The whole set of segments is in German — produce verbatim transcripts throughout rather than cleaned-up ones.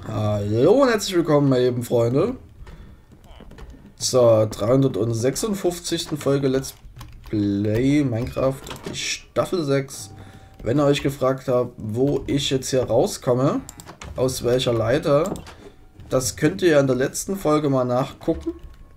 Hallo und herzlich willkommen, meine lieben Freunde, zur dreihundertsechsundfünfzigsten Folge Let's Play Minecraft Staffel sechs. Wenn ihr euch gefragt habt, wo ich jetzt hier rauskomme, aus welcher Leiter, das könnt ihr ja in der letzten Folge mal nachgucken.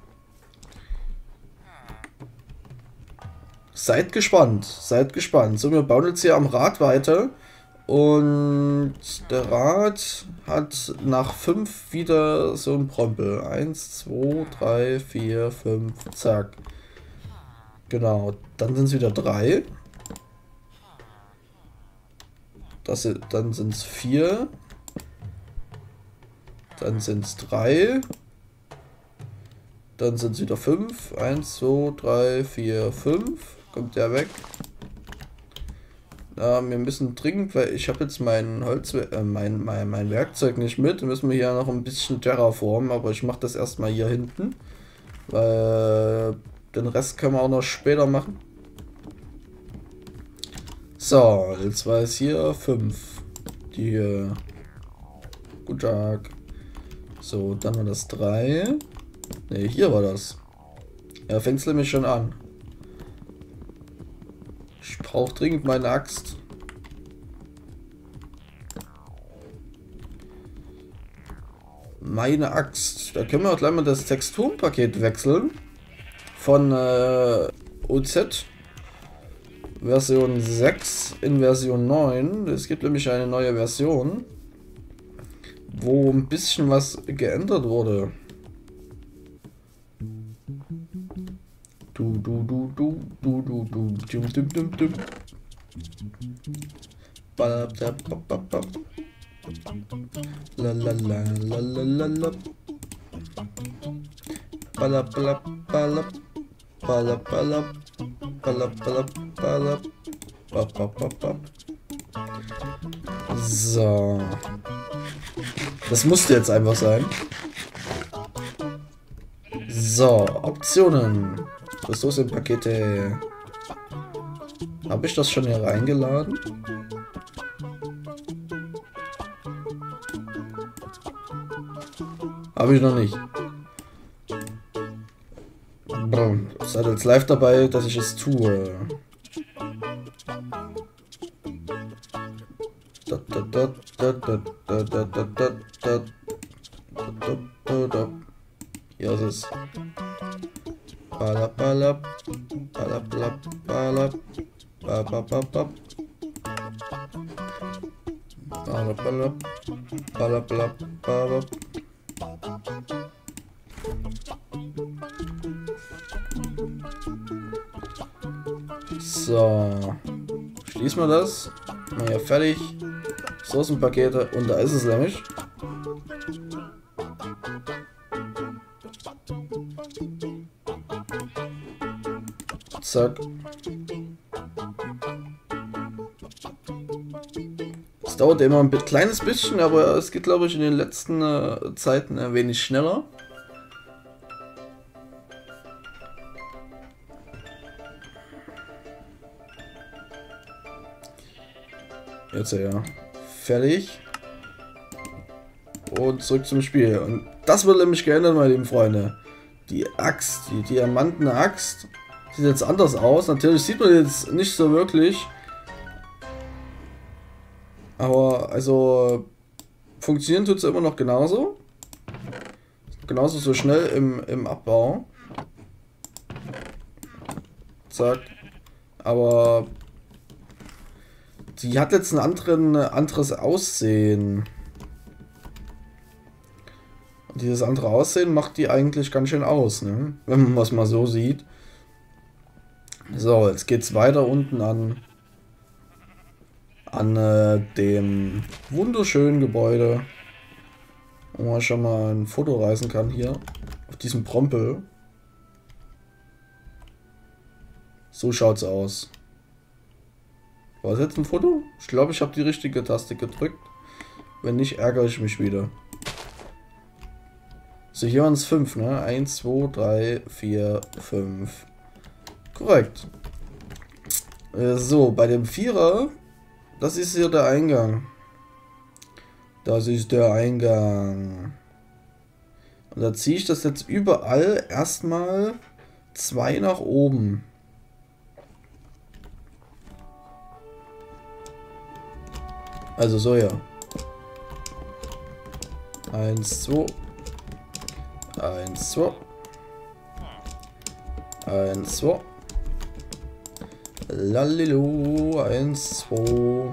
Seid gespannt, seid gespannt. So, wir bauen jetzt hier am Rad weiter. Und der Rad hat nach fünf wieder so ein Prompel. Eins, zwei, drei, vier, fünf, zack. Genau, dann sind es wieder drei. Das, dann sind es vier. Dann sind es drei. Dann sind es wieder fünf. Eins, zwei, drei, vier, fünf. Kommt der weg. Ja, wir müssen dringend, weil ich habe jetzt mein Holz, äh, mein, mein, mein Werkzeug nicht mit. Müssen wir hier noch ein bisschen terraformen, aber ich mache das erstmal hier hinten. Weil den Rest können wir auch noch später machen. So, jetzt war es hier fünf. Die hier. Guten Tag. So, dann war das drei. Ne, hier war das. Ja, fängt es nämlich schon an. Ich brauche dringend meine Axt. Meine Axt. Da können wir auch gleich mal das Texturenpaket wechseln. Von äh, O Z Version sechs in Version neun. Es gibt nämlich eine neue Version, wo ein bisschen was geändert wurde. Du, du, du, du, du, du, du, dum, dum, dum, dum. La la la la la la la. Bala bala bala bala bala bala bala bala bap bap bap. So. Das musste jetzt einfach sein. So, Optionen. Ressourcenpakete. Habe ich das schon hier reingeladen? Habe ich noch nicht. Seid jetzt live dabei, dass ich es tue. Hier ist es. Balap, balap, balap, balap, balap, balap, balap, balap, balap, balap, balap. So, schließen wir das. Mal hier fertig. Ressourcenpakete und da ist es nämlich. Zack. Es dauert immer ein kleines bisschen, aber es geht, glaube ich, in den letzten äh, Zeiten ein wenig schneller. Jetzt ja. Fertig. Und zurück zum Spiel. Und das wird nämlich geändert, meine lieben Freunde. Die Axt, die diamantene Axt, sieht jetzt anders aus. Natürlich sieht man jetzt nicht so wirklich. Aber also funktionieren tut es immer noch genauso. Genauso so schnell im, im Abbau. Zack. Aber die hat jetzt ein anderen, anderes Aussehen. Und dieses andere Aussehen macht die eigentlich ganz schön aus, ne? Wenn man es mal so sieht. So, jetzt geht's weiter unten an an äh, dem wunderschönen Gebäude, wo man schon mal ein Foto reißen kann hier auf diesem Prompel. So schaut's aus. War das jetzt ein Foto? Ich glaube, ich habe die richtige Taste gedrückt. Wenn nicht, ärgere ich mich wieder. So, hier waren es fünf, ne? eins, zwei, drei, vier, fünf. Korrekt. Äh, so, bei dem Vierer, das ist hier der Eingang. Das ist der Eingang. Und da ziehe ich das jetzt überall erstmal zwei nach oben. Also so, ja. Eins, zwei. Eins, zwei. Eins, zwei. Lalilo. Eins, zwei.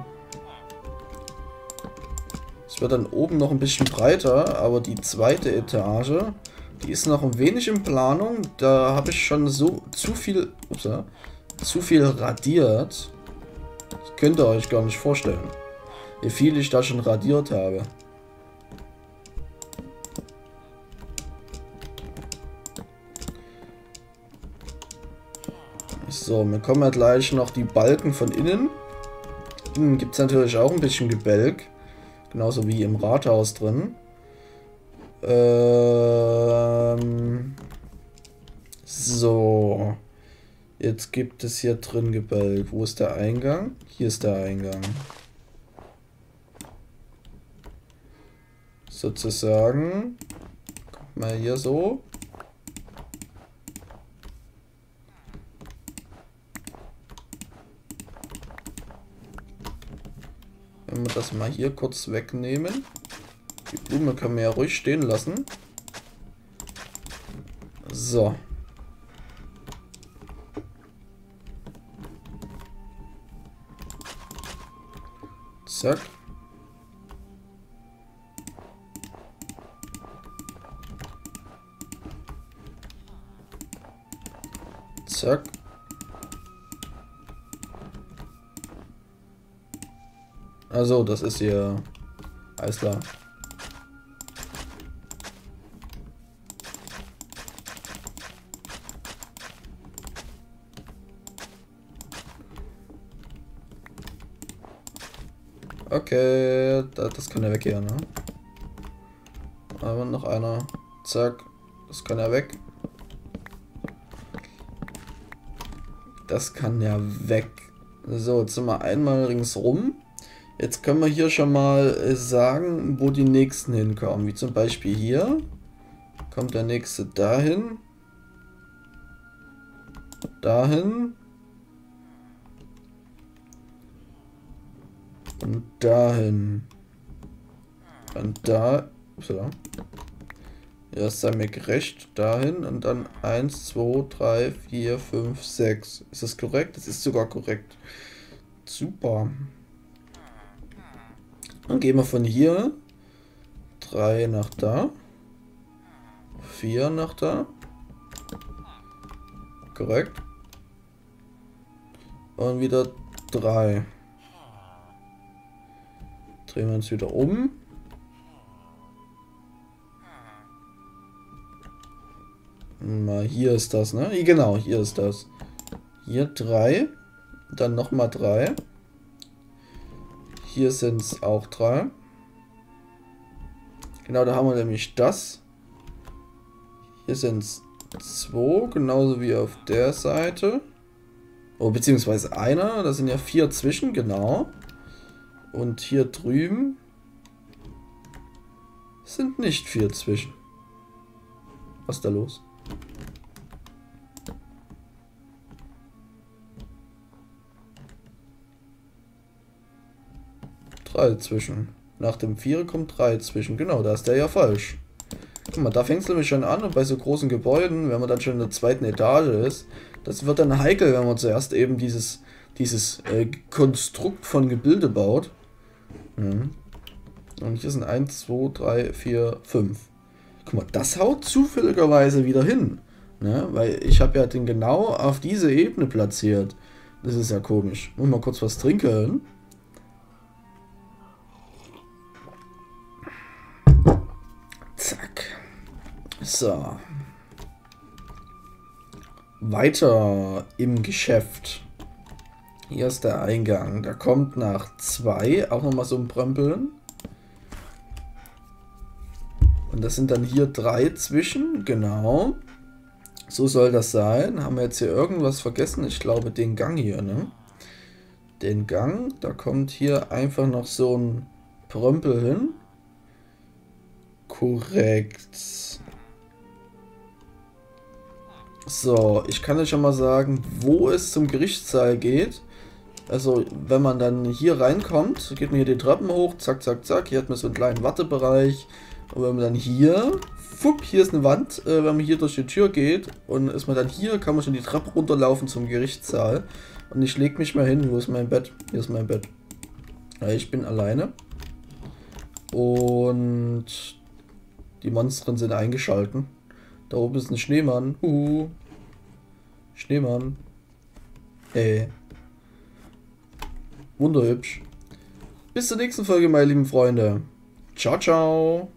Es wird dann oben noch ein bisschen breiter, aber die zweite Etage, die ist noch ein wenig in Planung. Da habe ich schon so zu viel, ups, zu viel radiert. Das könnt ihr euch gar nicht vorstellen, wie viel ich da schon radiert habe. So, mir kommen ja gleich noch die Balken von innen. Innen gibt es natürlich auch ein bisschen Gebälk. Genauso wie im Rathaus drin. Ähm, so. Jetzt gibt es hier drin Gebälk. Wo ist der Eingang? Hier ist der Eingang. Sozusagen. Kommt mal hier so. Wenn wir das mal hier kurz wegnehmen. Die Blume können wir ja ruhig stehen lassen. So. Zack. Zack. Also, das ist hier. Alles klar. Okay, das kann ja weg hier, ne? Aber noch einer. Zack. Das kann ja weg. Das kann ja weg. So, jetzt sind wir einmal ringsrum. Jetzt können wir hier schon mal sagen, wo die nächsten hinkommen. Wie zum Beispiel hier. Kommt der nächste dahin. Dahin. Und dahin. Und da. So. Ja, sei mir gerecht. Dahin. Und dann eins, zwei, drei, vier, fünf, sechs. Ist das korrekt? Das ist sogar korrekt. Super. Dann gehen wir von hier drei nach da, vier nach da, korrekt, und wieder drei. Drehen wir uns wieder um. Mal hier ist das, ne? Genau, hier ist das. Hier drei, dann nochmal drei. Hier sind es auch drei. Genau, da haben wir nämlich das. Hier sind es zwei, genauso wie auf der Seite. Oh, beziehungsweise einer. Da sind ja vier zwischen, genau. Und hier drüben sind nicht vier zwischen. Was ist da los? drei zwischen. Nach dem vier kommt drei zwischen. Genau, da ist der ja falsch. Guck mal, da fängt es nämlich schon an. Und bei so großen Gebäuden, wenn man dann schon in der zweiten Etage ist, das wird dann heikel, wenn man zuerst eben dieses, dieses äh, Konstrukt von Gebilde baut. Mhm. Und hier sind eins, zwei, drei, vier, fünf. Guck mal, das haut zufälligerweise wieder hin. Ne? Weil ich habe ja den genau auf diese Ebene platziert. Das ist ja komisch. Muss mal kurz was trinken. Zack. So. Weiter im Geschäft. Hier ist der Eingang. Da kommt nach zwei auch nochmal so ein Prömpeln. Und das sind dann hier drei zwischen. Genau. So soll das sein. Haben wir jetzt hier irgendwas vergessen? Ich glaube den Gang hier, ne? Den Gang. Da kommt hier einfach noch so ein Prömpel hin. korrekt. So, ich kann euch schon mal sagen, wo es zum Gerichtssaal geht. Also, wenn man dann hier reinkommt, geht man hier die Treppen hoch, zack, zack, zack. Hier hat man so einen kleinen Wartebereich. Und wenn man dann hier, fupp, hier ist eine Wand. Äh, wenn man hier durch die Tür geht und ist man dann hier, kann man schon die Treppe runterlaufen zum Gerichtssaal. Und ich leg mich mal hin. Wo ist mein Bett? Hier ist mein Bett. Ja, ich bin alleine. Und die Monstren sind eingeschalten. Da oben ist ein Schneemann. Uh. Schneemann. Ey. Wunderhübsch. Bis zur nächsten Folge, meine lieben Freunde. Ciao, ciao.